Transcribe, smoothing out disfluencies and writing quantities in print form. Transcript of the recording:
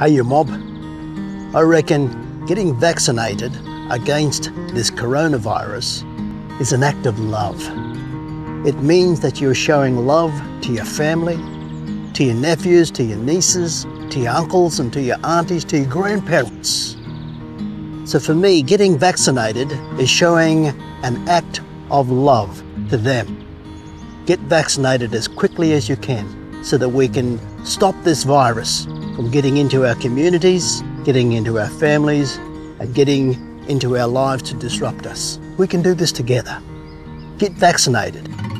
Hey you mob, I reckon getting vaccinated against this coronavirus is an act of love. It means that you're showing love to your family, to your nephews, to your nieces, to your uncles and to your aunties, to your grandparents. So for me, getting vaccinated is showing an act of love to them. Get vaccinated as quickly as you can so that we can stop this virus from getting into our communities, getting into our families, and getting into our lives to disrupt us. We can do this together. Get vaccinated.